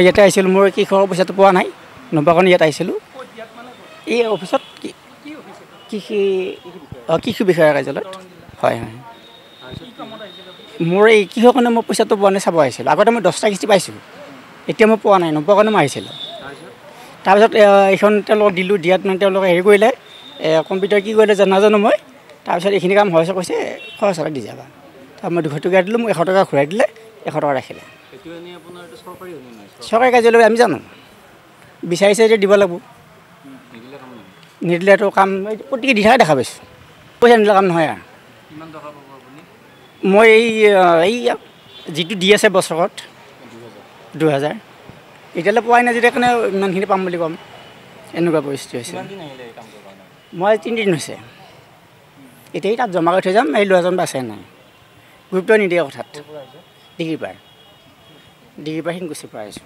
ইয়াতে আহিছিলোঁ মোৰ কৃষকৰ পইচাটো পোৱা নাই নোপোৱাৰ কাৰণে ইয়াত আহিছিলোঁ এই অফিচত কৃষি বিষয়া কাৰ্যালয়ত হয় হয় মোৰ এই কৃষকৰ কাৰণে মই পইচাটো পোৱা নাই চাব আহিছিলোঁ আগতে মই 10টা কিস্তি পাইছোঁ এতিয়া মই পোৱা নাই নোপোৱাৰ কাৰণে মই আহিছিলোঁ তাৰপিছত এইখন তেওঁলোকক দিলোঁ দিয়াত মানে তেওঁলোকে হেৰি কৰিলে কম্পিউটাৰ কি কৰিলে নাজানো মই তাৰপিছত এইখিনি কাম হৈছে কৈছে খৰচ দি যাবা তাৰপৰা মই 200 টকা দিলোঁ মোক 100 টকা ঘূৰাই দিলে 100 টকা ৰাখিলে চৰকাৰী কাৰ্যালয় আমি জানো বিচাৰিছে যে দিব লাগিব নিদিলেতো কাম প্ৰতিকে দি থকা দেখা পাইছোঁ পইচা নিদিলে কাম নহয় আৰু মই এই যিটো দি আছে বছৰত 2000 এতিয়ালৈ পোৱাই নাই যেতিয়া কাৰণে ইমানখিনি পাম বুলি ক'ম এনেকুৱা পৰিস্থিতি হৈছে মই 3 দিন হৈছে এতিয়া তাত জমা কৰি থৈ যাম এই ল'ৰাজন বাছে নাই গুৰুত্ব নিদিয়ে কথাত ডিগ্ৰীপাৰ হিংকুচিৰ পৰা আহিছোঁ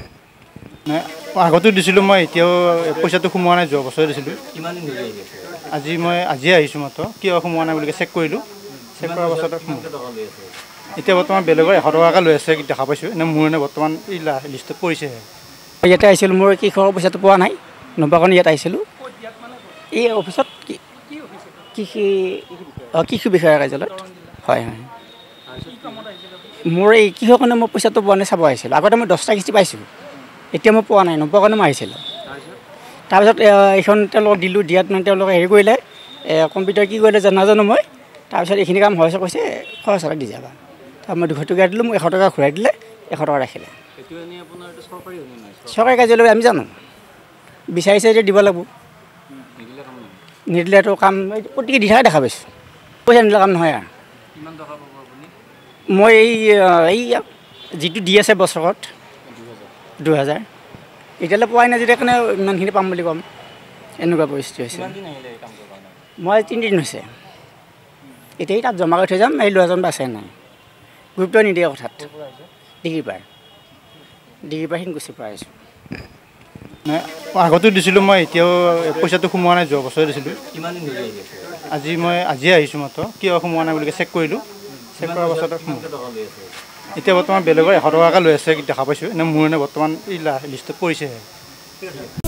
আগতো দিছিলোঁ মই এতিয়াও পইচাটো সোমোৱা নাই যোৱা বছৰে দিছিলোঁ আজিয়ে আহিছোঁ মাত্ৰ কিয় সোমোৱা নাই বুলি চেক কৰিলোঁ চেক কৰাৰ পাছত এতিয়া বৰ্তমান বেলেগৰ 100 টকাকৈ লৈ আছে দেখা পাইছোঁ এনে মোৰ এনে বৰ্তমান এই লিষ্টত পৰিছেহে ইয়াতে আহিছিলোঁ মোৰ কৃষকৰ পইচাটো পোৱা নাই নোপোৱাৰ কাৰণে ইয়াত আহিছিলোঁ এই অফিচত কৃষি বিষয়া কাৰ্যালয়ত হয় হয় মোৰ এই কৃষকৰ কাৰণে মই পইচাটো পোৱা নাই চাব আহিছিলোঁ আগতে মই 10টা কিস্তি পাইছোঁ এতিয়া মই পোৱা নাই নোপোৱাৰ কাৰণে মই আহিছিলোঁ তাৰপিছত এইখন তেওঁলোকক দিলোঁ দিয়াত মানে তেওঁলোকে হেৰি কৰিলে কম্পিউটাৰ কি কৰিলে নাজানো মই তাৰপিছত এইখিনি কাম হৈছে কৈছে খৰচ দি যাবা তাৰপৰা মই 200 টকা দিলোঁ মোক 100 টকা ঘূৰাই দিলে 100 টকা ৰাখিলে চৰকাৰী কাৰ্যালয় আমি জানো বিচাৰিছে যে দিব লাগিব নিদিলেতো কাম প্ৰতিকে দি থকা দেখা পাইছোঁ পইচা নিদিলে কাম নহয় আৰু মই এই যিটো দি আছে বছৰত 2000 এতিয়ালৈ পোৱাই নাই যেতিয়া কাৰণে ইমানখিনি পাম বুলি ক'ম এনেকুৱা পৰিস্থিতি হৈছে মই 3 দিন হৈছে এতিয়া তাত জমা কৰি থৈ যাম এই ল'ৰাজন বাছে নাই গুৰুত্ব নিদিয়ে কথাত ডিগ্ৰীপাৰ হিংকুচিৰ পৰা আহিছোঁ আগতো দিছিলোঁ মই এতিয়াও পইচাটো সোমোৱা নাই যোৱা বছৰে দিছিলোঁ আজিয়ে আহিছোঁ মাত্ৰ কিয় সোমোৱা নাই বুলি চেক কৰিলোঁ চেক কৰাৰ পাছত এতিয়া বৰ্তমান বেলেগৰ 100 টকাকৈ লৈ আছে দেখা পাইছোঁ এনে মোৰ এনে বৰ্তমান এই লিষ্টত পৰিছেহে